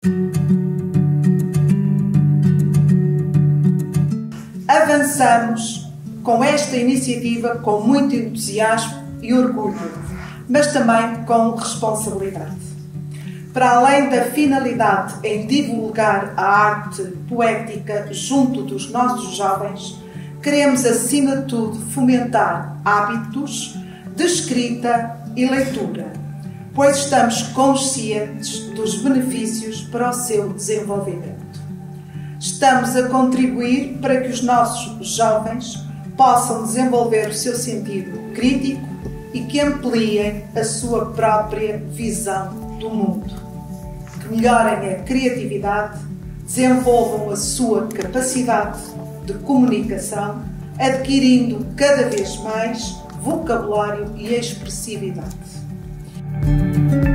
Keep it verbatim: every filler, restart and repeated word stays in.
Avançamos com esta iniciativa com muito entusiasmo e orgulho, mas também com responsabilidade. Para além da finalidade em divulgar a arte poética junto dos nossos jovens, queremos, acima de tudo, fomentar hábitos de escrita e leitura, pois estamos conscientes dos benefícios para o seu desenvolvimento. Estamos a contribuir para que os nossos jovens possam desenvolver o seu sentido crítico e que ampliem a sua própria visão do mundo, que melhorem a criatividade, desenvolvam a sua capacidade de comunicação, adquirindo cada vez mais vocabulário e expressividade.